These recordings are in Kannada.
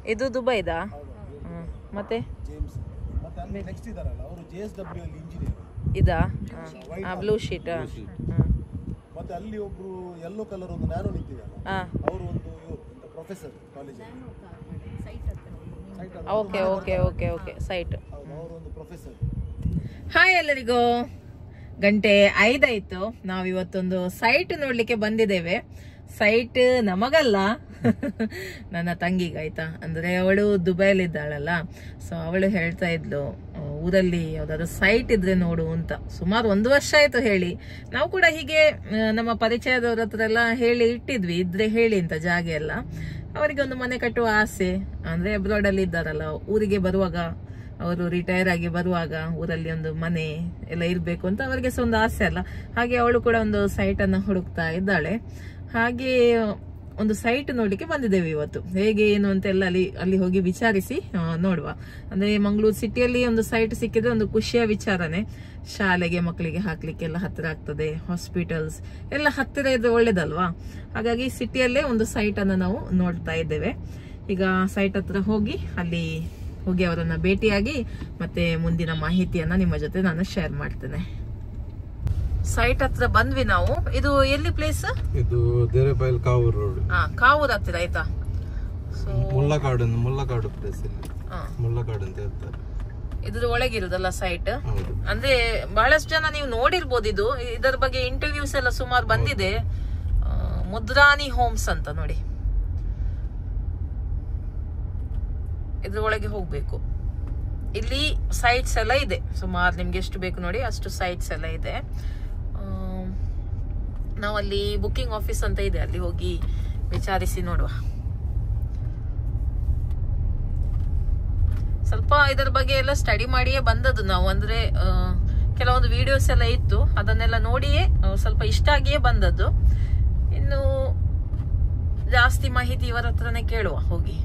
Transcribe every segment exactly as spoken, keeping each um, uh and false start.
ಇದು ದುಬೈದಾ? ಮತ್ತೆ ನೆಕ್ಸ್ಟ್ ಇದಾರಲ್ಲ ಅವರು ಜೆ ಎಸ್ ಡಬ್ಲ್ಯೂ ಅಲ್ಲಿ ಇಂಜಿನಿಯರ್. ಇದಾ? Blue sheet. ಮತ್ತೆ ಅಲ್ಲಿ ಒಬ್ರು ಯೆಲ್ಲೋ ಕಲರ್ ಒಂದು ನ್ಯಾರೋ ನಿಂತಿದ್ದಾರೆ, ಅವರು ಒಂದು ಪ್ರೊಫೆಸರ್ ಕಾಲೇಜಲ್ಲಿ. Okay okay okay okay site. ಅವರು ಒಂದು ಪ್ರೊಫೆಸರ್. ಹಾಯ್ ಎಲ್ಲರಿಗೂ, ಗಂಟೆ ಐದಾಯ್ತು. ನಾವಿವತ್ತೊಂದು ಸೈಟ್ ನೋಡ್ಲಿಕ್ಕೆ ಬಂದಿದ್ದೇವೆ. ಸೈಟ್ ನಮಗಲ್ಲ, ನನ್ನ ತಂಗಿಗೆ, ಆಯ್ತಾ. ಅಂದ್ರೆ ಅವಳು ದುಬೈಲಿ ಇದ್ದಾಳಲ್ಲ, ಸೊ ಅವಳು ಹೇಳ್ತಾ ಇದ್ಲು ಊರಲ್ಲಿ ಯಾವ್ದಾದ್ರು ಸೈಟ್ ಇದ್ರೆ ನೋಡು ಅಂತ. ಸುಮಾರು ಒಂದು ವರ್ಷ ಆಯ್ತು ಹೇಳಿ. ನಾವು ಕೂಡ ಹೀಗೆ ನಮ್ಮ ಪರಿಚಯದವ್ರ ಹತ್ರ ಎಲ್ಲ ಹೇಳಿ ಇಟ್ಟಿದ್ವಿ, ಇದ್ರೆ ಹೇಳಿ ಅಂತ ಜಾಗ ಎಲ್ಲ. ಅವರಿಗೆ ಒಂದು ಮನೆ ಕಟ್ಟುವ ಆಸೆ. ಅಂದ್ರೆ ಅಬ್ರಾಡ್ ಅಲ್ಲಿ ಇದ್ದಾರಲ್ಲ, ಊರಿಗೆ ಬರುವಾಗ, ಅವರು ರಿಟೈರ್ ಆಗಿ ಬರುವಾಗ ಊರಲ್ಲಿ ಒಂದು ಮನೆ ಎಲ್ಲ ಇರ್ಬೇಕು ಅಂತ ಅವರಿಗೆ ಸಹ ಒಂದು ಆಸೆ ಅಲ್ಲ. ಹಾಗೆ ಅವಳು ಕೂಡ ಒಂದು ಸೈಟ್ ಅನ್ನ ಹುಡುಕ್ತಾ ಇದ್ದಾಳೆ. ಹಾಗೆ ಒಂದು ಸೈಟ್ ನೋಡ್ಲಿಕ್ಕೆ ಬಂದಿದ್ದೇವೆ ಇವತ್ತು. ಹೇಗೆ ಏನು ಅಂತ ಎಲ್ಲ ಅಲ್ಲಿ ಅಲ್ಲಿ ಹೋಗಿ ವಿಚಾರಿಸಿ ನೋಡುವ. ಅಂದ್ರೆ ಮಂಗಳೂರು ಸಿಟಿಯಲ್ಲಿ ಒಂದು ಸೈಟ್ ಸಿಕ್ಕಿದ್ರೆ ಒಂದು ಖುಷಿಯ ವಿಚಾರನೆ. ಶಾಲೆಗೆ ಮಕ್ಕಳಿಗೆ ಹಾಕ್ಲಿಕ್ಕೆ ಎಲ್ಲ ಹತ್ತಿರ ಆಗ್ತದೆ, ಹಾಸ್ಪಿಟಲ್ಸ್ ಎಲ್ಲ ಹತ್ತಿರ ಇದ್ರೆ ಒಳ್ಳೇದಲ್ವಾ. ಹಾಗಾಗಿ ಸಿಟಿಯಲ್ಲೇ ಒಂದು ಸೈಟ್ ಅನ್ನ ನಾವು ನೋಡ್ತಾ ಇದ್ದೇವೆ. ಈಗ ಸೈಟ್ ಹತ್ರ ಹೋಗಿ ಅಲ್ಲಿ ಹೋಗಿ ಅವರನ್ನ ಭೇಟಿಯಾಗಿ ಮತ್ತೆ ಮುಂದಿನ ಮಾಹಿತಿಯನ್ನ ನಿಮ್ಮ ಜೊತೆ ನಾನು ಶೇರ್ ಮಾಡ್ತೇನೆ. ಸೈಟ್ ಹತ್ರ ಬಂದ್ವಿ ನಾವು. ಇದು ಎಲ್ಲಿ ಪ್ಲೇಸ್? ಇದು ದೇರೆಬೈಲ್ ಕಾವೂರು ರೋಡ್. ಹಾ, ಕಾವೂರು ಹತ್ತಿರ ಆಯ್ತಾ. ಸೊ ಮುಲ್ಲಕಾಡು ಮುಲ್ಲಕಾಡು ಪ್ಲೇಸ್ ಇಲ್ಲಿ ಮುಲ್ಲಕಾಡು ಅಂತ ಹೇಳ್ತಾರೆ. ಇದ್ರ ಒಳಗಿರುದಲ್ಲ ಸೈಟ್. ಅಂದ್ರೆ ಬಹಳಷ್ಟು ಜನ ನೀವು ನೋಡಿರ್ಬೋದು. ಇದು ಇದರ ಬಗ್ಗೆ ಇಂಟರ್ವ್ಯೂಸ್ ಎಲ್ಲ ಸುಮಾರು ಬಂದಿದೆ. ಮುದ್ರಾನಿ ಹೋಮ್ಸ್ ಅಂತ ನೋಡಿ. ಇದ್ರ ಒಳಗೆ ಹೋಗ್ಬೇಕು. ಇಲ್ಲಿ ಸೈಟ್ಸ್ ಎಲ್ಲ ಇದೆ ಸುಮಾರು. ನಿಮ್ಗೆ ಎಷ್ಟು ಬೇಕು ನೋಡಿ ಅಷ್ಟು ಸೈಟ್ಸ್ ಎಲ್ಲ ಇದೆ. ನಾವಲ್ಲಿ ಬುಕಿಂಗ್ ಆಫೀಸ್ ಅಂತ ಇದೆ, ಅಲ್ಲಿ ಹೋಗಿ ವಿಚಾರಿಸಿ ನೋಡುವ. ಸ್ವಲ್ಪ ಇದರ ಬಗ್ಗೆ ಎಲ್ಲ ಸ್ಟಡಿ ಮಾಡಿಯೇ ಬಂದದ್ದು ನಾವು. ಅಂದ್ರೆ ಕೆಲವೊಂದು ವಿಡಿಯೋಸ್ ಎಲ್ಲ ಇತ್ತು, ಅದನ್ನೆಲ್ಲ ನೋಡಿಯೇ ಸ್ವಲ್ಪ ಇಷ್ಟ ಆಗಿಯೇ ಬಂದದ್ದು. ಇನ್ನು ಜಾಸ್ತಿ ಮಾಹಿತಿ ಇವರ ಹತ್ರನೇ ಕೇಳುವ ಹೋಗಿ.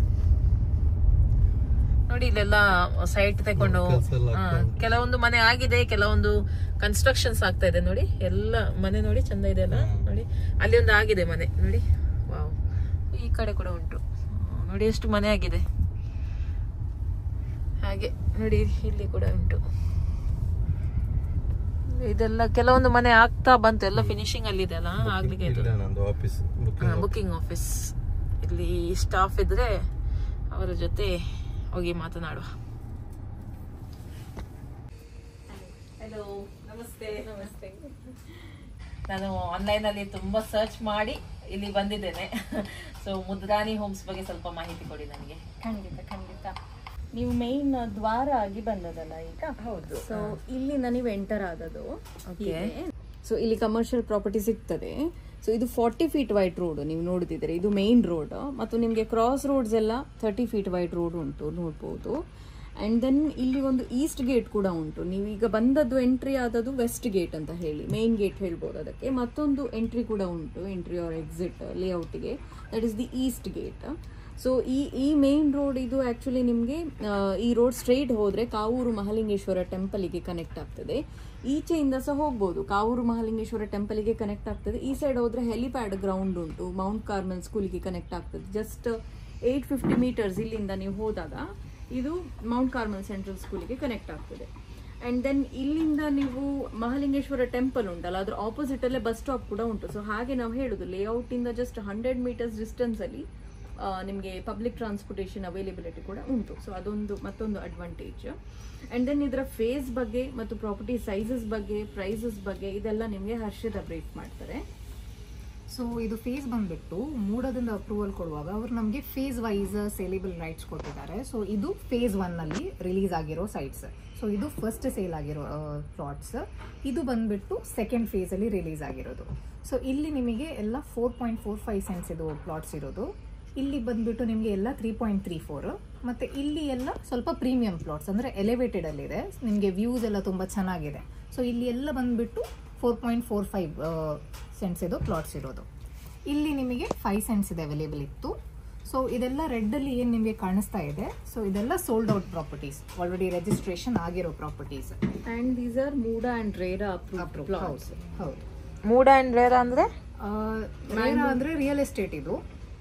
ನೋಡಿ ಇಲ್ಲೆಲ್ಲ ಸೈಟ್ ತಕೊಂಡು ಕೆಲವೊಂದು ಮನೆ ಆಗಿದೆ, ಕೆಲವೊಂದು ಕನ್ಸ್ಟ್ರಕ್ಷನ್ಸ್ ಆಗ್ತಾ ಇದೆ. ನೋಡಿ ಎಲ್ಲ ಮನೆ ನೋಡಿ ಚಂದ ಇದೆ ಅಲ್ಲ. ನೋಡಿ ಅಲ್ಲಿ ಒಂದು ಆಗಿದೆ ಮನೆ ನೋಡಿ. ವಾವ್, ಈ ಕಡೆ ಕೂಡ ಉಂಟು ನೋಡಿ ಎಷ್ಟು ಮನೆ ಆಗಿದೆ. ಹಾಗೆ ನೋಡಿ ಇಲ್ಲಿ ಕೂಡ ಉಂಟು. ಇದೆಲ್ಲ ಕೆಲವೊಂದು ಮನೆ ಆಗ್ತಾ ಬಂತು, ಎಲ್ಲ ಫಿನಿಶಿಂಗ್ ಅಲ್ಲಿ ಇದೆ ಅಲ್ಲ, ಆಗ್ಲಿಕ್ಕೆ ಬುಕಿಂಗ್ ಆಫೀಸ್. ಇಲ್ಲಿ ಸ್ಟಾಫ್ ಇದ್ರೆ ಅವರ ಜೊತೆ ಹೋಗಿ ಮಾತನಾಡುವ. ಹಲೋ, ನಮಸ್ತೆ. ನಮಸ್ತೆ. ನಾನು ಆನ್ಲೈನ್ ಅಲ್ಲಿ ತುಂಬಾ ಸರ್ಚ್ ಮಾಡಿ ಇಲ್ಲಿ ಬಂದಿದ್ದೇನೆ. ಸೊ ಮುದ್ರಾನಿ ಹೋಮ್ಸ್ ಬಗ್ಗೆ ಸ್ವಲ್ಪ ಮಾಹಿತಿ ಕೊಡಿ ನನಗೆ. ಖಂಡಿತ ಖಂಡಿತ. ನೀವು ಮೇನ್ ದ್ವಾರ ಆಗಿ ಬಂದದಲ್ಲ ಈಗ. ಹೌದು. ಸೊ ಇಲ್ಲಿಂದ ನೀವು ಎಂಟರ್ ಆದದ್ದು. ಸೊ ಇಲ್ಲಿ ಕಮರ್ಷಿಯಲ್ ಪ್ರಾಪರ್ಟಿ ಸಿಗ್ತದೆ. ಸೊ ಇದು ಫಾರ್ಟಿ ಫೀಟ್ ವೈಟ್ ರೋಡ್ ನೀವು ನೋಡ್ತಿದ್ರೆ, ಇದು ಮೇನ್ ರೋಡ್. ಮತ್ತು ನಿಮಗೆ ಕ್ರಾಸ್ ರೋಡ್ಸ್ ಎಲ್ಲ ಥರ್ಟಿ ಫೀಟ್ ವೈಟ್ ರೋಡ್ ಉಂಟು, ನೋಡ್ಬೋದು. ಅಂಡ್ ದೆನ್ ಇಲ್ಲಿ ಒಂದು ಈಸ್ಟ್ ಗೇಟ್ ಕೂಡ ಉಂಟು. ನೀವೀಗ ಬಂದದ್ದು ಎಂಟ್ರಿ ಆದದ್ದು ವೆಸ್ಟ್ ಗೇಟ್ ಅಂತ ಹೇಳಿ, ಮೇನ್ ಗೇಟ್ ಹೇಳ್ಬೋದು ಅದಕ್ಕೆ. ಮತ್ತೊಂದು ಎಂಟ್ರಿ ಕೂಡ ಉಂಟು, ಎಂಟ್ರಿ ಆರ್ ಎಕ್ಸಿಟ್ ಲೇಔಟ್ಗೆ, that is the east gate. So ಈ ಈ ಮೇನ್ ರೋಡ್ ಇದು ಆಕ್ಚುಲಿ ನಿಮಗೆ ಈ ರೋಡ್ ಸ್ಟ್ರೈಟ್ ಹೋದ್ರೆ ಕಾವೂರು ಮಹಾಲಿಂಗೇಶ್ವರ ಟೆಂಪಲ್ಗೆ ಕನೆಕ್ಟ್ ಆಗ್ತದೆ. ಈಚೆಯಿಂದ ಸಹ ಹೋಗ್ಬೋದು, ಕಾವೂರು ಮಹಾಲಿಂಗೇಶ್ವರ ಟೆಂಪಲ್ಗೆ ಕನೆಕ್ಟ್ ಆಗ್ತದೆ. ಈ ಸೈಡ್ ಹೋದ್ರೆ ಹೆಲಿಪ್ಯಾಡ್ ಗ್ರೌಂಡ್ ಉಂಟು, ಮೌಂಟ್ ಕಾರ್ಮೆಲ್ ಸ್ಕೂಲ್ಗೆ ಕನೆಕ್ಟ್ ಆಗ್ತದೆ. ಜಸ್ಟ್ ಏಟ್ ಫಿಫ್ಟಿ ಮೀಟರ್ಸ್ ಇಲ್ಲಿಂದ ನೀವು ಹೋದಾಗ ಇದು ಮೌಂಟ್ ಕಾರ್ಮೆಲ್ ಸೆಂಟ್ರಲ್ ಸ್ಕೂಲಿಗೆ ಕನೆಕ್ಟ್ ಆಗ್ತದೆ. ಅಂಡ್ ದೆನ್ ಇಲ್ಲಿಂದ ನೀವು ಮಹಾಲಿಂಗೇಶ್ವರ ಟೆಂಪಲ್ ಉಂಟಲ್ಲ, ಅದ್ರ ಆಪೋಸಿಟ್ ಅಲ್ಲೇ ಬಸ್ ಸ್ಟಾಪ್ ಕೂಡ ಉಂಟು. ಸೊ ಹಾಗೆ ನಾವು ಹೇಳುದು ಲೇಔಟ್ ಇಂದ ಜಸ್ಟ್ ಹಂಡ್ರೆಡ್ ಮೀಟರ್ಸ್ ಡಿಸ್ಟೆನ್ಸ್ ಅಲ್ಲಿ ನಿಮಗೆ ಪಬ್ಲಿಕ್ ಟ್ರಾನ್ಸ್ಪೋರ್ಟೇಷನ್ ಅವೈಲೇಬಿಲಿಟಿ ಕೂಡ ಉಂಟು. ಸೊ ಅದೊಂದು ಮತ್ತೊಂದು ಅಡ್ವಾಂಟೇಜ್. ಅಂಡ್ ದೆನ್ ಇದರ ಫೇಸ್ ಬಗ್ಗೆ ಮತ್ತು ಪ್ರಾಪರ್ಟಿ ಸೈಜಸ್ ಬಗ್ಗೆ, ಪ್ರೈಸಸ್ ಬಗ್ಗೆ ಇದೆಲ್ಲ ನಿಮಗೆ ಹರ್ಷದ ಬ್ರೀಫ್ ಮಾಡ್ತಾರೆ. ಸೊ ಇದು ಫೇಸ್ ಬಂದ್ಬಿಟ್ಟು ಮೂಡದಿಂದ ಅಪ್ರೂವಲ್ ಕೊಡುವಾಗ ಅವರು ನಮಗೆ ಫೇಸ್ ವೈಸ್ ಸೇಲೇಬಲ್ ರೈಟ್ಸ್ ಕೊಟ್ಟಿದ್ದಾರೆ. ಸೊ ಇದು ಫೇಸ್ ಒನ್ ಅಲ್ಲಿ ರಿಲೀಸ್ ಆಗಿರೋ ಸೈಟ್ಸ್. ಸೊ ಇದು ಫಸ್ಟ್ ಸೇಲ್ ಆಗಿರೋ ಪ್ಲಾಟ್ಸ್. ಇದು ಬಂದ್ಬಿಟ್ಟು ಸೆಕೆಂಡ್ ಫೇಸ್ ಅಲ್ಲಿ ರಿಲೀಸ್ ಆಗಿರೋದು. ಸೊ ಇಲ್ಲಿ ನಿಮಗೆ ಎಲ್ಲ four point four five cents ಇದು ಪ್ಲಾಟ್ಸ್ ಇರೋದು. ಇಲ್ಲಿ ಬಂದ್ಬಿಟ್ಟು ನಿಮಗೆ ಎಲ್ಲ ತ್ರೀ ಪಾಯಿಂಟ್ ತ್ರೀ ಫೋರ್. ಮತ್ತೆ ಇಲ್ಲಿ ಎಲ್ಲ ಸ್ವಲ್ಪ ಪ್ರೀಮಿಯಂ ಪ್ಲಾಟ್ಸ್ ಅಂದ್ರೆ ಎಲಿವೇಟೆಡ್ ಅಲ್ಲಿ ಇದೆ, ನಿಮಗೆ ವ್ಯೂಸ್ ಎಲ್ಲ ತುಂಬಾ ಚೆನ್ನಾಗಿದೆ. ಸೊ ಇಲ್ಲಿ ಎಲ್ಲ ಬಂದ್ಬಿಟ್ಟು four point four five cents ಇದು ಪ್ಲಾಟ್ಸ್ ಇರೋದು. ಇಲ್ಲಿ ನಿಮಗೆ ಫೈವ್ ಸೆಂಟ್ಸ್ ಇದೆ ಅವೈಲೇಬಲ್ ಇತ್ತು. ಸೊ ಇದೆಲ್ಲ ರೆಡ್ ಅಲ್ಲಿ ಏನ್ ನಿಮಗೆ ಕಾಣಿಸ್ತಾ ಇದೆ, ಸೊ ಇದೆಲ್ಲ sold out properties, already registration ಆಗಿರೋ properties. And these are MUDA and RERA approved plots. ಹೌದು. ಮೂಡಾ ಅಂಡ್ ರೇರಾ ಅಂದ್ರೆ ರೇರಾ ಅಂದ್ರೆ ರಿಯಲ್ ಎಸ್ಟೇಟ್ ಇದು.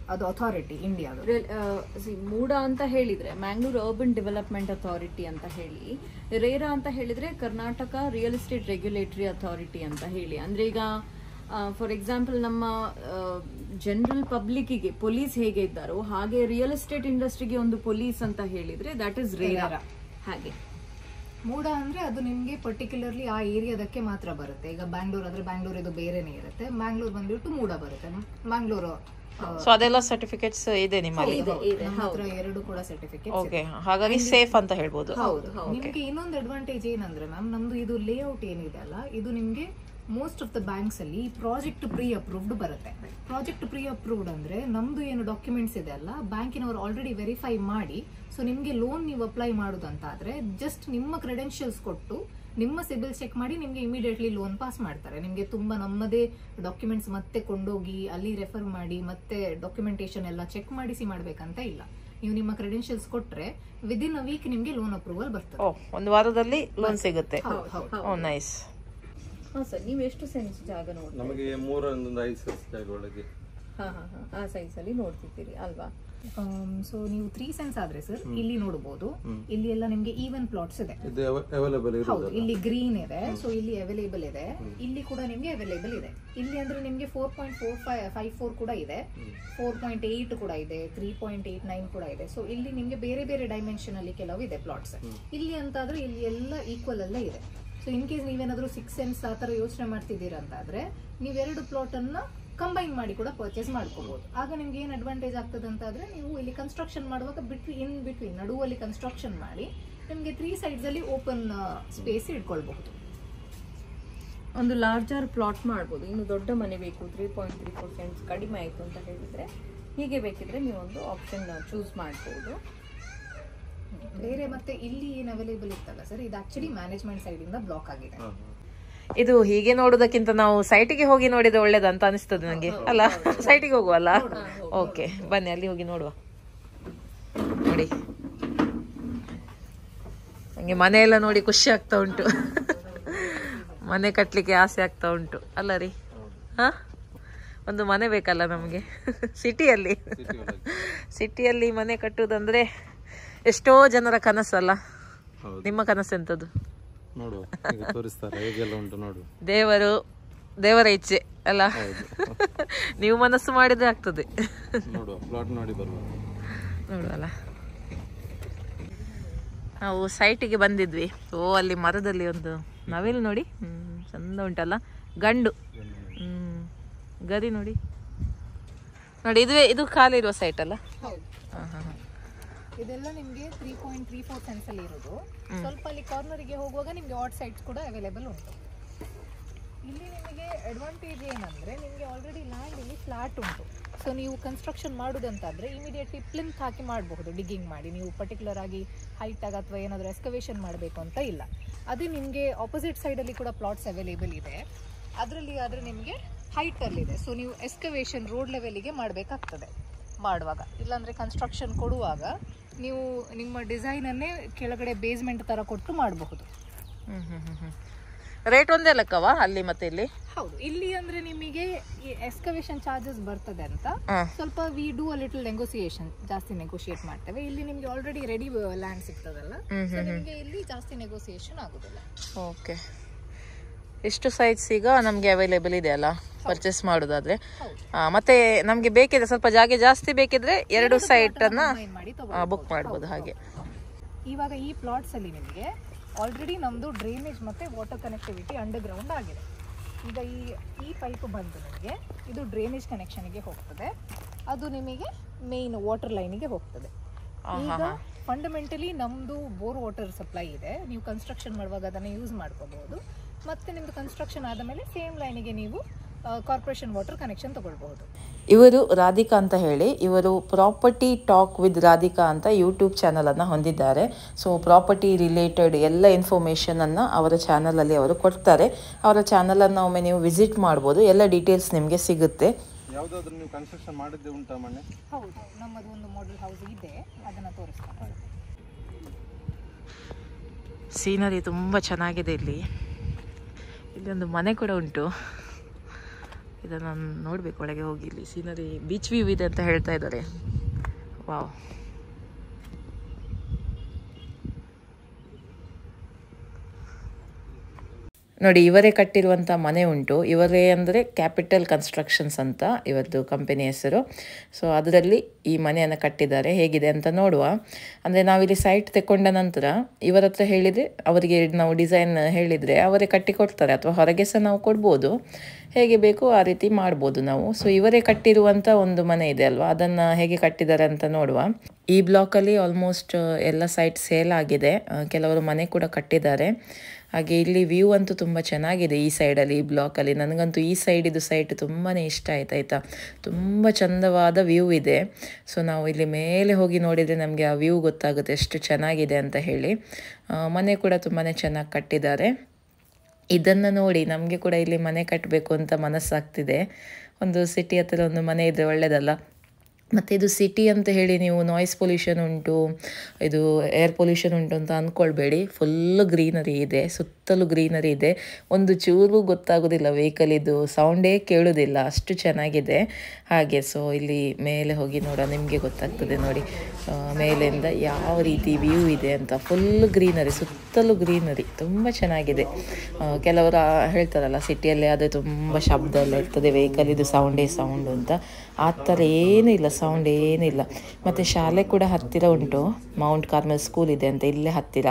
ಅದು ಅಥಾರಿಟಿ ಇಂಡಿಯಾದು. ಮೂಡಾ ಅಂತ ಹೇಳಿದ್ರೆ ಮ್ಯಾಂಗ್ಳೂರ್ ಅರ್ಬನ್ ಡೆವಲಪ್ಮೆಂಟ್ ಅಥಾರಿಟಿ ಅಂತ ಹೇಳಿ, ರೇರಾ ಅಂತ ಹೇಳಿದ್ರೆ Karnataka real estate regulatory authority ಅಂತ ಹೇಳಿ. ಅಂದ್ರೆ ಈಗ ಫಾರ್ ಎಕ್ಸಾಂಪಲ್ ನಮ್ಮ ಜನರಲ್ ಪಬ್ಲಿಕ್ಗೆ ಪೊಲೀಸ್ ಹೇಗೆ ಇದ್ದಾರೋ ಹಾಗೆ ರಿಯಲ್ ಎಸ್ಟೇಟ್ ಇಂಡಸ್ಟ್ರಿಗೆ ಒಂದು ಪೊಲೀಸ್ ಅಂತ ಹೇಳಿದ್ರೆ ದಟ್ ಇಸ್ ರೇರಾ. ಹಾಗೆ ಮೂಡಾ ಅಂದ್ರೆ ಅದು ನಿಮ್ಗೆ ಪರ್ಟಿಕ್ಯುಲರ್ಲಿ ಆ ಏರಿಯಾದಕ್ಕೆ ಮಾತ್ರ ಬರುತ್ತೆ. ಈಗ ಬ್ಯಾಂಗ್ಳೂರ್ ಆದ್ರೆ ಬ್ಯಾಂಗ್ಳೂರ್ ಇದು ಬೇರೆನೇ ಇರುತ್ತೆ, ಮ್ಯಾಂಗ್ಳೂರ್ ಬಂದ್ಬಿಟ್ಟು ಮೂಡಾ ಬರುತ್ತೆ. ಮ್ಯಾಂಗ್ಳೂರು ಸೊ ಅದೆಲ್ಲ ಸರ್ಟಿಫಿಕೇಟ್ಸ್ ಇದೆ ನಿಮ್ಮಲ್ಲಿ? ನಮ್ಮ ಹತ್ರ ಎರಡು ಕೂಡ ಸರ್ಟಿಫಿಕೇಟ್. ಓಕೆ, ಹಾಗಾಗಿ ಸೇಫ್ ಅಂತ ಹೇಳ್ಬೋದು. ಹೌದು. ನಿಮ್ಗೆ ಇನ್ನೊಂದು ಅಡ್ವಾಂಟೇಜ್ ಏನಂದ್ರೆ ಮ್ಯಾಮ್, ನಮ್ದು ಇದು ಲೇಔಟ್ ಏನಿದೆ ಅಲ್ಲ, ಇದು ನಿಮ್ಗೆ ಮೋಸ್ಟ್ ಆಫ್ ದ ಬ್ಯಾಂಕ್ಸ್ ಅಲ್ಲಿ ಪ್ರಾಜೆಕ್ಟ್ ಪ್ರೀ ಅಪ್ರೂವ್ಡ್ ಬರುತ್ತೆ. ಪ್ರಾಜೆಕ್ಟ್ ಪ್ರೀ ಅಪ್ರೂವ್ಡ್ ಅಂದ್ರೆ ನಮ್ದು ಏನು ಡಾಕ್ಯುಮೆಂಟ್ಸ್ ಇದೆ ಅಲ್ಲ, ಬ್ಯಾಂಕಿನವರು ಆಲ್ರೆಡಿ ವೆರಿಫೈ ಮಾಡಿ, ಸೊ ನಿಮ್ಗೆ ಲೋನ್ ನೀವು ಅಪ್ಲೈ ಮಾಡೋದಂತಾದ್ರೆ ಜಸ್ಟ್ ನಿಮ್ಮ ಕ್ರೆಡೆನ್ಶಿಯಲ್ಸ್ ಕೊಟ್ಟು ನಿಮ್ಮ ಸಿಬಿಲ್ ಚೆಕ್ ಮಾಡಿ ನಿಮ್ಗೆ ಇಮಿಡಿಯೇಟ್ಲಿ ಲೋನ್ ಪಾಸ್ ಮಾಡ್ತಾರೆ. ನಿಮ್ಗೆ ತುಂಬಾ ನಮ್ಮದೇ ಡಾಕ್ಯುಮೆಂಟ್ಸ್ ಮತ್ತೆ ಕೊಂಡೋಗಿ ಅಲ್ಲಿ ರೆಫರ್ ಮಾಡಿ ಮತ್ತೆ ಡಾಕ್ಯುಮೆಂಟೇಶನ್ ಎಲ್ಲ ಚೆಕ್ ಮಾಡಿಸಿ ಮಾಡ್ಬೇಕಂತ ಇಲ್ಲ. ನೀವು ನಿಮ್ಮ ಕ್ರೆಡೆನ್ಶಿಯಲ್ಸ್ ಕೊಟ್ರೆ ವಿದಿನ್ ಅ ವೀಕ್ ನಿಮ್ಗೆ ಲೋನ್ ಅಪ್ರೂವಲ್ ಬರ್ತದೆ. ಒಂದು ವಾರದಲ್ಲಿ ಲೋನ್ ಸಿಗುತ್ತೆ. ಓ ನೈಸ್. ಹಾ ಸರ್, ನೀವು ಎಷ್ಟು ಸೆನ್ಸ್ ಜಾಗ ನೋಡಿ? ನಮಗೆ ಮೂರೊಂದು ಐದು ಸೆನ್ಸ್ ಜಾಗ ಒಳಗೆ ಹಾ ಹಾ ಹಾ ಆ ಸೈಜ್ ಅಲ್ಲಿ ನೋಡ್ತಿದ್ದೀರಿ ಅಲ್ವಾ? ಸೊ ನೀವು ತ್ರೀ ಸೆನ್ಸ್ ಆದ್ರೆ ಸರ್ ಇಲ್ಲಿ ನೋಡಬಹುದು, ಇಲ್ಲಿ ಎಲ್ಲ ನಿಮ್ಗೆ ಈವನ್ ಪ್ಲಾಟ್ಸ್ ಇದೆ. ಹೌದು, ಇಲ್ಲಿ ಗ್ರೀನ್ ಇದೆ, ಸೊ ಇಲ್ಲಿ ಅವೈಲೇಬಲ್ ಇದೆ. ಇಲ್ಲಿ ಕೂಡ ನಿಮ್ಗೆ ಅವೈಲೇಬಲ್ ಇದೆ. ಇಲ್ಲಿ ಅಂದ್ರೆ ನಿಮ್ಗೆ four point four five five four ಕೂಡ ಇದೆ, ಫೋರ್ ಪಾಯಿಂಟ್ ಏಟ್ ಕೂಡ ಇದೆ, ತ್ರೀ ಪಾಯಿಂಟ್ ಏಟ್ ನೈನ್ ಕೂಡ ಇದೆ. ಸೊ ಇಲ್ಲಿ ನಿಮ್ಗೆ ಬೇರೆ ಬೇರೆ ಡೈಮೆನ್ಷನ್ ಅಲ್ಲಿ ಕೆಲವು ಇದೆ ಪ್ಲಾಟ್ಸ್. ಇಲ್ಲಿ ಅಂತಾದ್ರೆ ಇಲ್ಲಿ ಎಲ್ಲ ಈಕ್ವಲ್ ಎಲ್ಲ ಇದೆ. ಸೊ ಇನ್ ಕೇಸ್ ನೀವೇನಾದ್ರೂ ಸಿಕ್ಸ್ ಸೆನ್ಸ್ ಆ ತರ ಯೋಚನೆ ಮಾಡ್ತಿದ್ದೀರಾ ಅಂತಾದ್ರೆ ನೀವೆರಡು ಪ್ಲಾಟ್ ಅನ್ನ ಕಂಬೈನ್ ಮಾಡಿ ಕೂಡ ಪರ್ಚೇಸ್ ಮಾಡ್ಕೋಬಹುದು. ಆಗ ನಿಮ್ಗೆ ಏನ್ ಅಡ್ವಾಂಟೇಜ್ ಆಗ್ತದೆ ಅಂತ ಆದ್ರೆ, ನೀವು ಇಲ್ಲಿ ಕನ್ಸ್ಟ್ರಕ್ಷನ್ ಮಾಡುವಾಗ ಬಿಟ್ವೀನ್ ಇನ್ ಬಿಟ್ವೀನ್ ನಡುವಲ್ಲಿ ಕನ್ಸ್ಟ್ರಕ್ಷನ್ ಮಾಡಿ ನಿಮ್ಗೆ ತ್ರೀ ಸೈಡ್ಸ್ ಅಲ್ಲಿ ಓಪನ್ ಸ್ಪೇಸ್ ಇಟ್ಕೊಳ್ಬಹುದು. ಒಂದು ಲಾರ್ಜರ್ ಪ್ಲಾಟ್ ಮಾಡ್ಬೋದು. ಇನ್ನು ದೊಡ್ಡ ಮನೆ ಬೇಕು, three point three four cents ಕಡಿಮೆ ಆಯ್ತು ಅಂತ ಹೇಳಿದ್ರೆ ಹೀಗೆ ಬೇಕಿದ್ರೆ ನೀವು ಒಂದು ಆಪ್ಷನ್ ಚೂಸ್ ಮಾಡ್ಬೋದು. ಬೇರೆ ಮತ್ತೆ ಇಲ್ಲಿ ಏನ್ ಅವೈಲೇಬಲ್ ಇತ್ತಲ್ಲ ಸರ್, ಇದು ಆಕ್ಚುಲಿ ಮ್ಯಾನೇಜ್ಮೆಂಟ್ ಸೈಡ್ ಇಂದ ಬ್ಲಾಕ್ ಆಗಿದೆ. ಇದು ಹೀಗೆ ನೋಡೋದಕ್ಕಿಂತ ನಾವು ಸೈಟಿಗೆ ಹೋಗಿ ನೋಡಿದ್ರೆ ಒಳ್ಳೇದಂತ ಅನಿಸ್ತದೆ ನಂಗೆ, ಅಲ್ಲ? ಸೈಟಿಗೆ ಹೋಗುವಲ್ಲ? ಓಕೆ, ಬನ್ನಿ ಅಲ್ಲಿ ಹೋಗಿ ನೋಡುವ. ನೋಡಿ, ನಂಗೆ ಮನೆ ಎಲ್ಲ ನೋಡಿ ಖುಷಿ ಆಗ್ತಾ ಉಂಟು. ಮನೆ ಕಟ್ಲಿಕ್ಕೆ ಆಸೆ ಆಗ್ತಾ ಉಂಟು, ಅಲ್ಲ ರೀ? ಹಾ, ಒಂದು ಮನೆ ಬೇಕಲ್ಲ ನಮಗೆ ಸಿಟಿಯಲ್ಲಿ. ಸಿಟಿಯಲ್ಲಿ ಮನೆ ಕಟ್ಟುವುದಂದ್ರೆ ಎಷ್ಟೋ ಜನರ ಕನಸಲ್ಲ. ನಿಮ್ಮ ಕನಸು ಎಂತದ್ದು? ದೇವರು ದೇವರ ಇಚ್ಛೆ ಅಲ್ಲ? ನೀವು ಮನಸ್ಸು ಮಾಡಿದ್ರೆ ಆಗ್ತದೆ. ನೋಡುವಲ್ಲ, ನಾವು ಸೈಟಿಗೆ ಬಂದಿದ್ವಿ. ಓ, ಅಲ್ಲಿ ಮರದಲ್ಲಿ ಒಂದು ನವಿಲು ನೋಡಿ, ಹ್ಮ್ ಚಂದ ಉಂಟಲ್ಲ, ಗಂಡು. ಹ್ಮ್ ಗರಿ ನೋಡಿ ನೋಡಿ. ಇದುವೇ ಇದು ಖಾಲಿ ಇರುವ ಸೈಟ್ ಅಲ್ಲ? ಹಾ ಹಾ ಹಾ. ಇದೆಲ್ಲ ನಿಮ್ಗೆ three point three four cents ಅಲ್ಲಿ ಇರೋದು. ಸ್ವಲ್ಪ ಅಲ್ಲಿ ಕಾರ್ನರ್ ಗೆ ಹೋಗುವಾಗ ನಿಮ್ಗೆ ಆಟ್ ಸೈಟ್ಸ್ ಕೂಡ ಅವೈಲೇಬಲ್ ಉಂಟು. ಇಲ್ಲಿ ನಿಮಗೆ ಅಡ್ವಾಂಟೇಜ್ ಏನಂದ್ರೆ, ನಿಮ್ಗೆ ಆಲ್ರೆಡಿ ಲ್ಯಾಂಡ್ ಇಲ್ಲಿ ಫ್ಲಾಟ್ ಉಂಟು. ಸೊ ನೀವು ಕನ್ಸ್ಟ್ರಕ್ಷನ್ ಮಾಡುದಂತಾದ್ರೆ ಇಮಿಡಿಯೇಟ್ಲಿ ಪ್ಲಿಂತ್ ಹಾಕಿ ಮಾಡಬಹುದು, ಡಿಗ್ಗಿಂಗ್ ಮಾಡಿ. ನೀವು ಪರ್ಟಿಕ್ಯುಲರ್ ಆಗಿ ಹೈಟ್ ಆಗ ಅಥವಾ ಏನಾದರೂ ಎಕ್ಸ್ಕವೇಷನ್ ಮಾಡಬೇಕು ಅಂತ ಇಲ್ಲ. ಅದೇ ನಿಮಗೆ ಆಪೋಸಿಟ್ ಸೈಡ್ ಅಲ್ಲಿ ಕೂಡ ಪ್ಲಾಟ್ಸ್ ಅವೈಲೇಬಲ್ ಇದೆ. ಅದರಲ್ಲಿ ಆದ್ರೆ ನಿಮಗೆ ಹೈಟ್ ಅಲ್ಲಿ ಇದೆ. ಸೊ ನೀವು ಎಕ್ಸ್ಕವೇಷನ್ ರೋಡ್ ಲೆವೆಲ್ಗೆ ಮಾಡಬೇಕಾಗ್ತದೆ ಮಾಡುವಾಗ. ಇಲ್ಲಾಂದ್ರೆ ಕನ್ಸ್ಟ್ರಕ್ಷನ್ ಕೊಡುವಾಗ ನೀವು ನಿಮ್ಮ ಡಿಸೈನ್ ಅನ್ನೇ ಕೆಳಗಡೆ ಬೇಸ್ಮೆಂಟ್ ತರ ಕೊಟ್ಟು ಮಾಡಬಹುದು. ರೇಟ್ ಒಂದೇ ಲೆಕ್ಕವಾ ಅಲ್ಲಿ ಮತ್ತೆ ಇಲ್ಲಿ? ಹೌದು, ಇಲ್ಲಿ ಅಂದ್ರೆ ನಿಮಗೆ ಎಕ್ಸ್ಕವೇಷನ್ ಚಾರ್ಜಸ್ ಬರ್ತದೆ ಅಂತ ಸ್ವಲ್ಪ we do a little negotiation, ಜಾಸ್ತಿ ನೆಗೋಷಿಯೇಟ್ ಮಾಡ್ತೇವೆ. ಇಲ್ಲಿ ನಿಮ್ಗೆ ಆಲ್ರೆಡಿ ರೆಡಿ ಲ್ಯಾಂಡ್ ಸಿಗ್ತದಲ್ಲ, ನಿಮಗೆ ಇಲ್ಲಿ ಜಾಸ್ತಿ ನೆಗೋಸಿಯೇಷನ್ ಆಗುದಿಲ್ಲ. ಓಕೆ, ಎಷ್ಟು ಸೈಟ್ಸ್ ಈಗ ನಮ್ಗೆ ಅವೈಲೇಬಲ್ ಇದೆ ಅಲ್ಲ ಪರ್ಚೇಸ್ ಮಾಡೋದಾದ್ರೆ? ಮತ್ತೆ ನಮ್ಗೆ ಬೇಕಿದ್ರೆ ಸ್ವಲ್ಪ ಜಾಗ ಜಾಸ್ತಿ ಬೇಕಿದ್ರೆ ಎರಡು ಸೈಟ್ ಅನ್ನ ಬುಕ್ ಮಾಡಬಹುದು. ಹಾಗೆ ಇವಾಗ ಈ ಪ್ಲಾಟ್ಸ್ ಅಲ್ಲಿ ನಿಮಗೆ ಆಲ್ರೆಡಿ ನಮ್ದು ಡ್ರೈನೇಜ್ ಮತ್ತೆ ವಾಟರ್ ಕನೆಕ್ಟಿವಿಟಿ ಅಂಡರ್ ಗ್ರೌಂಡ್ ಆಗಿದೆ. ಈಗ ಈ ಈ ಪೈಪ್ ಬಂದು ನಿಮಗೆ ಇದು ಡ್ರೈನೇಜ್ ಕನೆಕ್ಷನ್ಗೆ ಹೋಗ್ತದೆ, ಅದು ನಿಮಗೆ ಮೇನ್ ವಾಟರ್ ಲೈನಿಗೆ ಹೋಗ್ತದೆ. ಈಗ ಫಂಡಮೆಂಟಲಿ ನಮ್ದು ಬೋರ್ ವಾಟರ್ ಸಪ್ಲೈ ಇದೆ. ನೀವು ಕನ್ಸ್ಟ್ರಕ್ಷನ್ ಮಾಡುವಾಗ ಅದನ್ನ ಯೂಸ್ ಮಾಡ್ಕೋಬಹುದು. ಮತ್ತೆ ನಿಮ್ದು ಕನ್ಸ್ಟ್ರಕ್ಷನ್ ಆದ ಮೇಲೆ ಸೇಮ್ ಲೈನಿಗೆ ನೀವು ಕಾರ್ಪೊರೇಷನ್ ವಾಟರ್ ಕನೆಕ್ಷನ್ ತಗೊಳ್ಬಹುದು. ಇವರು ರಾಧಿಕಾ ಅಂತ ಹೇಳಿ, ಇವರು ಪ್ರಾಪರ್ಟಿ ಟಾಕ್ ವಿತ್ ರಾಧಿಕಾ ಅಂತ ಯೂಟ್ಯೂಬ್ ಚಾನಲನ್ನು ಹೊಂದಿದ್ದಾರೆ. ಸೊ ಪ್ರಾಪರ್ಟಿ ರಿಲೇಟೆಡ್ ಎಲ್ಲ ಇನ್ಫಾರ್ಮೇಷನನ್ನು ಅವರ ಚಾನಲಲ್ಲಿ ಅವರು ಕೊಡ್ತಾರೆ. ಅವರ ಚಾನಲನ್ನು ಒಮ್ಮೆ ನೀವು ವಿಸಿಟ್ ಮಾಡ್ಬೋದು, ಎಲ್ಲ ಡೀಟೇಲ್ಸ್ ನಿಮಗೆ ಸಿಗುತ್ತೆ. ಯಾವುದಾದ್ರೂ ನೀವು ಕನ್ಸ್ಟ್ರಕ್ಷನ್ ಮಾಡಿದ್ದೆ ಉಂಟಾ ಮನೆ? ಹೌದು, ನಮ್ಮದು ಒಂದು ಮಾಡೆಲ್ ಹೌಸ್ ಇದೆ, ಅದನ್ನು ತೋರಿಸ್ತಾರೆ. ಸೀನರಿ ತುಂಬ ಚೆನ್ನಾಗಿದೆ. ಇಲ್ಲಿ ಇಲ್ಲಿ ಒಂದು ಮನೆ ಕೂಡ ಉಂಟು. ಇದನ್ನು ನೋಡ್ಬೇಕು ಒಳಗೆ ಹೋಗಿ. ಇಲ್ಲಿ ಸೀನರಿ ಬೀಚ್ ವ್ಯೂ ಇದೆ ಅಂತ ಹೇಳ್ತಾ ಇದ್ದಾರೆ. ವಾವ್, ನೋಡಿ ಇವರೇ ಕಟ್ಟಿರುವಂಥ ಮನೆ ಉಂಟು. ಇವರೇ ಅಂದರೆ ಕ್ಯಾಪಿಟಲ್ ಕನ್ಸ್ಟ್ರಕ್ಷನ್ಸ್ ಅಂತ ಇವರದ್ದು ಕಂಪನಿ ಹೆಸರು. ಸೊ ಅದರಲ್ಲಿ ಈ ಮನೆಯನ್ನು ಕಟ್ಟಿದ್ದಾರೆ. ಹೇಗಿದೆ ಅಂತ ನೋಡುವ. ಅಂದರೆ ನಾವಿಲ್ಲಿ ಸೈಟ್ ತೆಕೊಂಡ ನಂತರ ಇವರ ಹತ್ರ ಹೇಳಿದರೆ, ಅವರಿಗೆ ನಾವು ಡಿಸೈನ್ ಹೇಳಿದರೆ ಅವರೇ ಕಟ್ಟಿ ಕೊಡ್ತಾರೆ, ಅಥವಾ ಹೊರಗೆ ಸಹ ನಾವು ಕೊಡ್ಬೋದು. ಹೇಗೆ ಬೇಕು ಆ ರೀತಿ ಮಾಡ್ಬೋದು ನಾವು. ಸೊ ಇವರೇ ಕಟ್ಟಿರುವಂಥ ಒಂದು ಮನೆ ಇದೆ ಅಲ್ವಾ, ಅದನ್ನು ಹೇಗೆ ಕಟ್ಟಿದ್ದಾರೆ ಅಂತ ನೋಡುವ. ಈ ಬ್ಲಾಕಲ್ಲಿ ಆಲ್ಮೋಸ್ಟ್ ಎಲ್ಲ ಸೈಟ್ ಸೇಲ್ ಆಗಿದೆ, ಕೆಲವರು ಮನೆ ಕೂಡ ಕಟ್ಟಿದ್ದಾರೆ. ಹಾಗೆ ಇಲ್ಲಿ ವ್ಯೂ ಅಂತೂ ತುಂಬ ಚೆನ್ನಾಗಿದೆ ಈ ಸೈಡಲ್ಲಿ, ಈ ಬ್ಲಾಕಲ್ಲಿ. ನನಗಂತೂ ಈ ಸೈಡಿದು ಸೈಟ್ ತುಂಬಾ ಇಷ್ಟ ಆಯ್ತು ಆಯಿತಾ. ತುಂಬ ಚಂದವಾದ ವ್ಯೂ ಇದೆ. ಸೊ ನಾವು ಇಲ್ಲಿ ಮೇಲೆ ಹೋಗಿ ನೋಡಿದರೆ ನಮಗೆ ಆ ವ್ಯೂ ಗೊತ್ತಾಗುತ್ತೆ ಎಷ್ಟು ಚೆನ್ನಾಗಿದೆ ಅಂತ ಹೇಳಿ. ಮನೆ ಕೂಡ ತುಂಬಾ ಚೆನ್ನಾಗಿ ಕಟ್ಟಿದ್ದಾರೆ. ಇದನ್ನು ನೋಡಿ ನಮಗೆ ಕೂಡ ಇಲ್ಲಿ ಮನೆ ಕಟ್ಟಬೇಕು ಅಂತ ಮನಸ್ಸಾಗ್ತಿದೆ. ಒಂದು ಸಿಟಿ ಹತ್ತಿರ ಒಂದು ಮನೆ ಇದ್ದರೆ ಒಳ್ಳೆಯದಲ್ಲ. ಮತ್ತು ಇದು ಸಿಟಿ ಅಂತ ಹೇಳಿ ನೀವು ನಾಯ್ಸ್ ಪೊಲ್ಯೂಷನ್ ಉಂಟು, ಇದು ಏರ್ ಪೊಲ್ಯೂಷನ್ ಉಂಟು ಅಂತ ಅಂದ್ಕೊಳ್ಬೇಡಿ. ಫುಲ್ಲು ಗ್ರೀನರಿ ಇದೆ, ಸುತ್ತಲೂ ಗ್ರೀನರಿ ಇದೆ. ಒಂದು ಚೂರು ಗೊತ್ತಾಗೋದಿಲ್ಲ ವೆಹಿಕಲಿದು ಸೌಂಡೇ ಕೇಳೋದಿಲ್ಲ, ಅಷ್ಟು ಚೆನ್ನಾಗಿದೆ. ಹಾಗೆ ಸೊ ಇಲ್ಲಿ ಮೇಲೆ ಹೋಗಿ ನೋಡೋ ನಿಮಗೆ ಗೊತ್ತಾಗ್ತದೆ ನೋಡಿ ಮೇಲಿಂದ ಯಾವ ರೀತಿ ವ್ಯೂ ಇದೆ ಅಂತ. ಫುಲ್ ಗ್ರೀನರಿ, ಸುತ್ತಲೂ ಗ್ರೀನರಿ, ತುಂಬ ಚೆನ್ನಾಗಿದೆ. ಕೆಲವರು ಹೇಳ್ತಾರಲ್ಲ ಸಿಟಿಯಲ್ಲಿ ಆದರೆ ತುಂಬ ಶಬ್ದ ಎಲ್ಲ ಇರ್ತದೆ, ವೆಹಿಕಲಿದು ಸೌಂಡೇ ಸೌಂಡು ಅಂತ. ಆ ಥರ ಏನೂ ಇಲ್ಲ, ಸೌಂಡ್ ಏನಿಲ್ಲ. ಮತ್ತು ಶಾಲೆ ಕೂಡ ಹತ್ತಿರ ಉಂಟು, ಮೌಂಟ್ ಕಾರ್ಮೆಲ್ ಸ್ಕೂಲ್ ಇದೆ ಅಂತ ಇಲ್ಲೇ ಹತ್ತಿರ.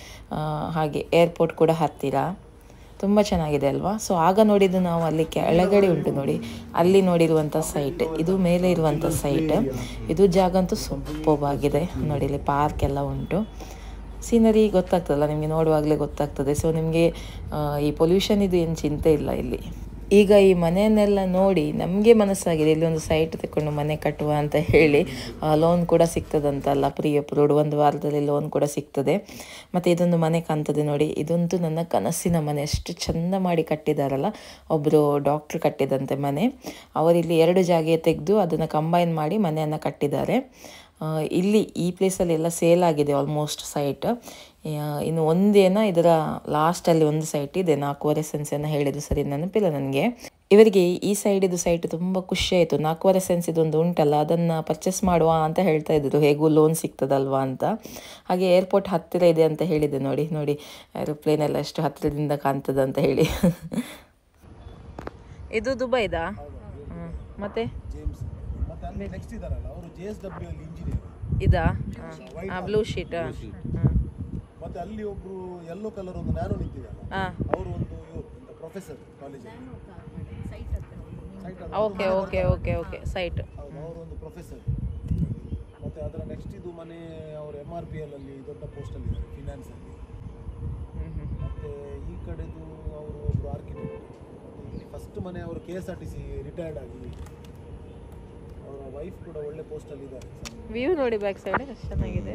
ಹಾಗೆ ಏರ್ಪೋರ್ಟ್ ಕೂಡ ಹತ್ತಿರ. ತುಂಬ ಚೆನ್ನಾಗಿದೆ ಅಲ್ವಾ. ಸೊ ಆಗ ನೋಡಿದ್ದು ನಾವು ಅಲ್ಲಿ ಕೆಳಗಡೆ ಉಂಟು ನೋಡಿ, ಅಲ್ಲಿ ನೋಡಿರುವಂಥ ಸೈಟ್, ಇದು ಮೇಲೆ ಇರುವಂಥ ಸೈಟ್. ಇದು ಜಾಗ ಅಂತೂ ಸೂಪರ್ಬಾಗಿದೆ ನೋಡಿ. ಇಲ್ಲಿ ಪಾರ್ಕ್ ಎಲ್ಲ ಉಂಟು. ಸೀನರಿ ಗೊತ್ತಾಗ್ತದಲ್ಲ ನಿಮಗೆ, ನೋಡುವಾಗಲೇ ಗೊತ್ತಾಗ್ತದೆ. ಸೊ ನಿಮಗೆ ಈ ಪೊಲ್ಯೂಷನ್ ಇದು ಏನು ಚಿಂತೆ ಇಲ್ಲ ಇಲ್ಲಿ. ಈಗ ಈ ಮನೆಯನ್ನೆಲ್ಲ ನೋಡಿ ನಮಗೆ ಮನಸ್ಸಾಗಿದೆ ಇಲ್ಲಿ ಒಂದು ಸೈಟ್ ತಗೊಂಡು ಮನೆ ಕಟ್ಟುವ ಅಂತ ಹೇಳಿ. ಲೋನ್ ಕೂಡ ಸಿಗ್ತದಂತಲ್ಲ, ಪ್ರೀ ಅಪ್ರೂವ್ಡ್, ಒಂದು ವಾರದಲ್ಲಿ ಲೋನ್ ಕೂಡ ಸಿಗ್ತದೆ. ಮತ್ತು ಇದೊಂದು ಮನೆ ಕಾಣ್ತದೆ ನೋಡಿ, ಇದಂತೂ ನನ್ನ ಕನಸಿನ ಮನೆ. ಅಷ್ಟು ಚೆಂದ ಮಾಡಿ ಕಟ್ಟಿದಾರಲ್ಲ. ಒಬ್ಬರು ಡಾಕ್ಟ್ರು ಕಟ್ಟಿದಂತೆ ಮನೆ. ಅವರಿಲ್ಲಿ ಎರಡು ಜಾಗ ತೆಗೆದು ಅದನ್ನು ಕಂಬೈನ್ ಮಾಡಿ ಮನೆಯನ್ನು ಕಟ್ಟಿದ್ದಾರೆ. ಇಲ್ಲಿ ಈ ಪ್ಲೇಸಲ್ಲಿ ಎಲ್ಲ ಸೇಲ್ ಆಗಿದೆ ಆಲ್ಮೋಸ್ಟ್ ಸೈಟ್. ಇನ್ನು ಒಂದೇನ ಇದರ ಲಾಸ್ಟಲ್ಲಿ ಒಂದು ಸೈಟ್ ಇದೆ, ನಾಲ್ಕೂವರೆ ಸೆನ್ಸ್ ಏನೋ ಹೇಳಿದ್ರು, ಸರಿ ನೆನಪಿಲ್ಲ ನನಗೆ. ಇವರಿಗೆ ಈ ಸೈಡಿದು ಸೈಟ್ ತುಂಬ ಖುಷಿ ಆಯಿತು. ನಾಲ್ಕೂವರೆ ಸೆನ್ಸ್ ಇದೊಂದು ಉಂಟಲ್ಲ, ಅದನ್ನು ಪರ್ಚೇಸ್ ಮಾಡುವ ಅಂತ ಹೇಳ್ತಾ ಇದ್ರು, ಹೇಗೂ ಲೋನ್ ಸಿಗ್ತದಲ್ವಾ ಅಂತ. ಹಾಗೆ ಏರ್ಪೋರ್ಟ್ ಹತ್ತಿರ ಇದೆ ಅಂತ ಹೇಳಿದೆ ನೋಡಿ. ನೋಡಿ ಏರೋಪ್ಲೇನ್ ಎಲ್ಲ ಎಷ್ಟು ಹತ್ತಿರದಿಂದ ಕಾಣ್ತದೆ ಅಂತ ಹೇಳಿ. ಇದು ದುಬೈದಾ? ಮತ್ತೆ ನೆಕ್ಸ್ಟ್ ಇದಾರಲ್ಲ ಅವರು ಜೆ ಎಸ್ ಡಬ್ಲ್ಯೂ ಅಲ್ಲಿ ಇಂಜಿನಿಯರ್ ಇದಾ? Blue sheet. ಮತ್ತೆ ಅಲ್ಲಿ ಒಬ್ರು ಯೆಲ್ಲೋ ಕಲರ್ ಒಂದು ನ್ಯಾನೋ ನಿಂತಿದ್ದಾರೆ, ಅವರು ಒಂದು ಪ್ರೊಫೆಸರ್ ಕಾಲೇಜಲ್ಲಿ. Okay okay okay okay site. ಅವರು ಒಂದು ಪ್ರೊಫೆಸರ್. ಮತ್ತೆ ಅದರ ನೆಕ್ಸ್ಟ್ ಇದು ಮನೆ ಅವರು ಎಮ್ ಆರ್ ಪಿ ಎಲ್ ಅಲ್ಲಿ ದೊಡ್ಡ ಪೋಸ್ಟ್ ಅಲ್ಲಿ ಇದ್ದಾರೆ, ಫಿನಾನ್ಸ್ ಅಲ್ಲಿ. ಮತ್ತೆ ಈ ಕಡೆದು ಅವರು ಒಬ್ರು ಆರ್ಕಿಟೆಕ್ಟ್. ಇಲ್ಲಿ ಫಸ್ಟ್ ಮನೆ ಅವರು K S R T C retired ಆಗಿ, ಅವರ ವೈಫ್ ಕೂಡ ಒಳ್ಳೆ ಪೋಸ್ಟ್ ಅಲ್ಲಿ ಇದ್ದಾರೆ. ವ್ಯೂ ನೋಡಿ ಬ್ಯಾಕ್ ಸೈಡ್ ಎಷ್ಟು ಚೆನ್ನಾಗಿದೆ.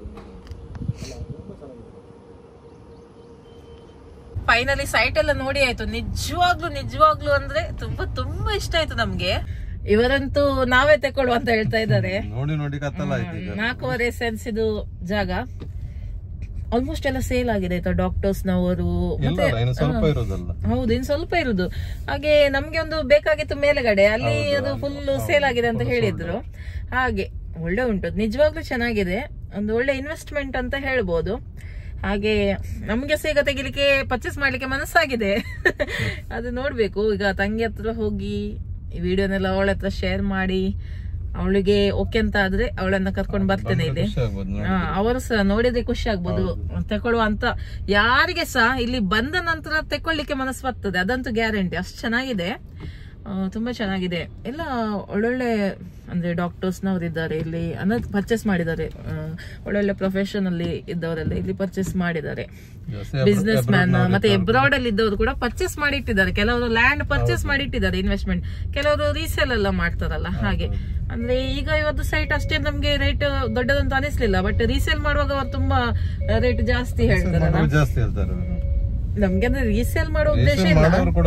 ಫೈನಲಿ ಸೈಟ್ ಎಲ್ಲ ನೋಡಿ ಆಯ್ತು. ನಿಜವಾಗ್ಲೂ ನಿಜವಾಗ್ಲೂ ಅಂದ್ರೆ ತುಂಬಾ ತುಂಬಾ ಇಷ್ಟ ಆಯ್ತು ನಮ್ಗೆ. ಇವರಂತೂ ನಾವೇ ತಕೊಳ್ಳುವ ಅಂತ ಹೇಳ್ತಾ ಇದ್ದಾರೆ. ನೋಡಿ ನೋಡಿ ನಾಲ್ಕೂವರೆ ಸೆನ್ಸ್ ಇದು ಜಾಗ ಆಲ್ಮೋಸ್ಟ್ ಎಲ್ಲ ಸೇಲ್ ಆಗಿದೆ ಆಯ್ತಾ. ಡಾಕ್ಟರ್ಸ್ ನವರು ಹೌದು, ಇನ್ ಸ್ವಲ್ಪ ಇರುದು. ಹಾಗೆ ನಮ್ಗೆ ಒಂದು ಬೇಕಾಗಿತ್ತು ಮೇಲೆಗಡೆ, ಅಲ್ಲಿ ಅದು ಫುಲ್ ಸೇಲ್ ಆಗಿದೆ ಅಂತ ಹೇಳಿದ್ರು. ಹಾಗೆ ಒಳ್ಳೆ ಉಂಟು, ನಿಜವಾಗ್ಲೂ ಚೆನ್ನಾಗಿದೆ. ಒಂದು ಒಳ್ಳೆ ಇನ್ವೆಸ್ಟ್ಮೆಂಟ್ ಅಂತ ಹೇಳ್ಬೋದು. ಹಾಗೆ ನಮ್ಗೆ ಸಹ ಈಗ ತೆಗಿಲಿಕ್ಕೆ ಪರ್ಚೇಸ್ ಮಾಡ್ಲಿಕ್ಕೆ ಮನಸ್ಸಾಗಿದೆ. ಅದು ನೋಡ್ಬೇಕು. ಈಗ ತಂಗಿ ಹತ್ರ ಹೋಗಿ ಈ ವಿಡಿಯೋನೆಲ್ಲ ಅವಳ ಹತ್ರ ಶೇರ್ ಮಾಡಿ, ಅವಳಿಗೆ ಓಕೆ ಅಂತ ಆದ್ರೆ ಅವಳನ್ನ ಕರ್ಕೊಂಡು ಬರ್ತೇನೆ ಇಲ್ಲಿ. ಅವರು ಸಹ ನೋಡಿದ್ರೆ ಖುಷಿ ಆಗ್ಬೋದು ತಕೊಳ್ಳುವ ಅಂತ. ಯಾರಿಗೆ ಸಹ ಇಲ್ಲಿ ಬಂದ ನಂತರ ತಕೊಳ್ಳಿಕ್ಕೆ ಮನಸ್ಸು ಬರ್ತದೆ, ಅದಂತೂ ಗ್ಯಾರಂಟಿ. ಅಷ್ಟು ಚೆನ್ನಾಗಿದೆ, ತುಂಬಾ ಚೆನ್ನಾಗಿದೆ. ಎಲ್ಲ ಒಳ್ಳೊಳ್ಳೆ ಅಂದ್ರೆ ಡಾಕ್ಟರ್ಸ್ ನವರು ಇದ್ದಾರೆ ಇಲ್ಲಿ, ಅನ್ನೋದು ಪರ್ಚೇಸ್ ಮಾಡಿದ್ದಾರೆ. ಒಳ್ಳೊಳ್ಳೆ ಪ್ರೊಫೆಷನ್ ಅಲ್ಲಿ ಇದ್ದವರೆಲ್ಲ ಇಲ್ಲಿ ಪರ್ಚೇಸ್ ಮಾಡಿದ್ದಾರೆ. ಬಿಸ್ನೆಸ್ ಮ್ಯಾನ್ ಮತ್ತೆ ಎಬ್ರಾಡ್ ಅಲ್ಲಿ ಇದ್ದವರು ಕೂಡ ಪರ್ಚೇಸ್ ಮಾಡಿ ಇಟ್ಟಿದ್ದಾರೆ. ಕೆಲವರು ಲ್ಯಾಂಡ್ ಪರ್ಚೇಸ್ ಮಾಡಿ ಇಟ್ಟಿದ್ದಾರೆ ಇನ್ವೆಸ್ಟ್ಮೆಂಟ್, ಕೆಲವರು ರೀಸೇಲ್ ಎಲ್ಲ ಮಾಡ್ತಾರಲ್ಲ. ಹಾಗೆ ಅಂದ್ರೆ ಈಗ ಇವತ್ತು ಸೈಟ್ ಅಷ್ಟೇ ನಮ್ಗೆ ರೇಟ್ ದೊಡ್ಡದಂತ ಅನಿಸ್ಲಿಲ್ಲ, ಬಟ್ ರೀಸೇಲ್ ಮಾಡುವಾಗ ಅವ್ರು ತುಂಬಾ ರೇಟ್ ಜಾಸ್ತಿ ಹೇಳ್ತಾರಲ್ಲ. ನಮ್ಗೆ ಅಂದ್ರೆ ರೀಸೇಲ್ ಮಾಡೋ ಉದ್ದೇಶ ಇಲ್ಲ,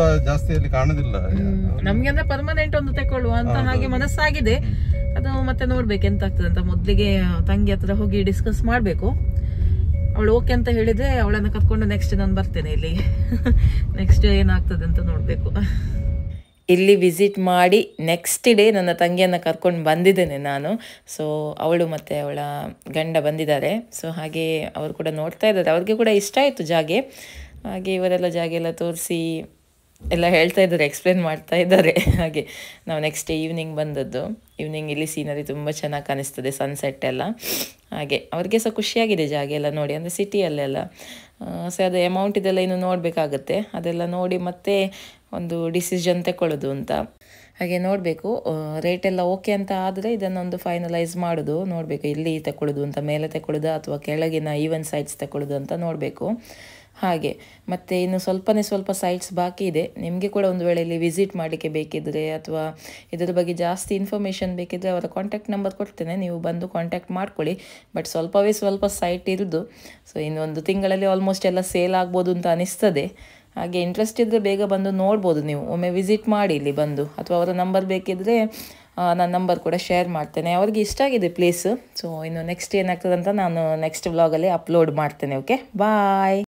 ನಮ್ಗೆ ಅಂದ್ರೆ ಪರ್ಮನೆಂಟ್ ಒಂದು ತಕೊಳ್ಳುವ ಅಂತ ಹಾಗೆ ಮನಸ್ಸಾಗಿದೆ. ಅದು ಮತ್ತೆ ನೋಡ್ಬೇಕು ಎಂತ ಆಗ್ತದೆ ಅಂತ. ಮೊದ್ಲಿಗೆ ತಂಗಿ ಹತ್ರ ಹೋಗಿ ಡಿಸ್ಕಸ್ ಮಾಡ್ಬೇಕು. ಅವಳು ಓಕೆ ಅಂತ ಹೇಳಿದ್ರೆ ಅವಳನ್ನ ಕರ್ಕೊಂಡು ನೆಕ್ಸ್ಟ್ ನಾನು ಬರ್ತೇನೆ ಇಲ್ಲಿ. ನೆಕ್ಸ್ಟ್ ಏನಾಗ್ತದೆ ಅಂತ ನೋಡ್ಬೇಕು. ಇಲ್ಲಿ ವಿಸಿಟ್ ಮಾಡಿ ನೆಕ್ಸ್ಟ್ ಡೇ ನನ್ನ ತಂಗಿಯನ್ನು ಕರ್ಕೊಂಡು ಬಂದಿದ್ದೇನೆ ನಾನು. ಸೊ ಅವಳು ಮತ್ತು ಅವಳ ಗಂಡ ಬಂದಿದ್ದಾರೆ. ಸೊ ಹಾಗೆ ಅವರು ಕೂಡ ನೋಡ್ತಾ ಇದ್ದಾರೆ, ಅವ್ರಿಗೆ ಕೂಡ ಇಷ್ಟ ಆಯಿತು ಜಾಗೆ. ಹಾಗೆ ಇವರೆಲ್ಲ ಜಾಗ ಎಲ್ಲ ತೋರಿಸಿ ಎಲ್ಲ ಹೇಳ್ತಾ ಇದ್ದಾರೆ, ಎಕ್ಸ್ಪ್ಲೇನ್ ಮಾಡ್ತಾ ಇದ್ದಾರೆ. ಹಾಗೆ ನಾವು ನೆಕ್ಸ್ಟ್ ಡೇ ಈವ್ನಿಂಗ್ ಬಂದದ್ದು. ಈವ್ನಿಂಗ್ ಇಲ್ಲಿ ಸೀನರಿ ತುಂಬ ಚೆನ್ನಾಗಿ ಕಾಣಿಸ್ತದೆ, ಸನ್ಸೆಟ್ ಎಲ್ಲ. ಹಾಗೆ ಅವ್ರಿಗೆ ಸಹ ಖುಷಿಯಾಗಿದೆ ಜಾಗ ಎಲ್ಲ ನೋಡಿ, ಅಂದರೆ ಸಿಟಿಯಲ್ಲೆಲ್ಲ. ಸೊ ಅದು ಅಮೌಂಟ್ ಇದೆಲ್ಲ ಇನ್ನು ನೋಡಬೇಕಾಗತ್ತೆ, ಅದೆಲ್ಲ ನೋಡಿ ಮತ್ತೆ ಒಂದು ಡಿಸಿಷನ್ ತಗೊಳ್ಳೋದು ಅಂತ. ಹಾಗೆ ನೋಡಬೇಕು, ರೇಟೆಲ್ಲ ಓಕೆ ಅಂತ ಆದರೆ ಇದನ್ನೊಂದು ಫೈನಲೈಸ್ ಮಾಡೋದು, ನೋಡಬೇಕು ಇಲ್ಲಿ ತಗೊಳ್ಳೋದು ಅಂತ, ಮೇಲೆ ತಗೊಳ್ಳೋದು ಅಥವಾ ಕೆಳಗಿನ ಈವನ್ ಸೈಟ್ಸ್ ತಗೊಳ್ಳೋದು ಅಂತ ನೋಡಬೇಕು. ಹಾಗೆ ಮತ್ತು ಇನ್ನು ಸ್ವಲ್ಪನೇ ಸ್ವಲ್ಪ ಸೈಟ್ಸ್ ಬಾಕಿ ಇದೆ. ನಿಮಗೆ ಕೂಡ ಒಂದು ವೇಳೆ ಇಲ್ಲಿ ವಿಸಿಟ್ ಮಾಡಲಿಕ್ಕೆ ಬೇಕಿದ್ದರೆ ಅಥವಾ ಇದರ ಬಗ್ಗೆ ಜಾಸ್ತಿ ಇನ್ಫಾರ್ಮೇಷನ್ ಬೇಕಿದ್ದರೆ ಅವರ ಕಾಂಟ್ಯಾಕ್ಟ್ ನಂಬರ್ ಕೊಡ್ತೇನೆ, ನೀವು ಬಂದು ಕಾಂಟ್ಯಾಕ್ಟ್ ಮಾಡ್ಕೊಳ್ಳಿ. ಬಟ್ ಸ್ವಲ್ಪವೇ ಸ್ವಲ್ಪ ಸೈಟ್ ಇರೋದು. ಸೊ ಇನ್ನೊಂದು ತಿಂಗಳಲ್ಲಿ ಆಲ್ಮೋಸ್ಟ್ ಎಲ್ಲ ಸೇಲ್ ಆಗ್ಬೋದು ಅಂತ ಅನಿಸ್ತದೆ. ಹಾಗೆ ಇಂಟ್ರೆಸ್ಟ್ ಇದ್ದರೆ ಬೇಗ ಬಂದು ನೋಡ್ಬೋದು, ನೀವು ಒಮ್ಮೆ ವಿಸಿಟ್ ಮಾಡಿ ಇಲ್ಲಿ ಬಂದು. ಅಥವಾ ಅವರ ನಂಬರ್ ಬೇಕಿದ್ದರೆ ನನ್ನ ನಂಬರ್ ಕೂಡ ಶೇರ್ ಮಾಡ್ತೇನೆ. ಅವ್ರಿಗೆ ಇಷ್ಟ ಆಗಿದೆ ಪ್ಲೇಸು. ಸೊ ಇನ್ನು ನೆಕ್ಸ್ಟ್ ಏನಾಗ್ತದೆ ಅಂತ ನಾನು ನೆಕ್ಸ್ಟ್ ವ್ಲಾಗಲ್ಲಿ ಅಪ್ಲೋಡ್ ಮಾಡ್ತೇನೆ. ಓಕೆ, ಬಾಯ್.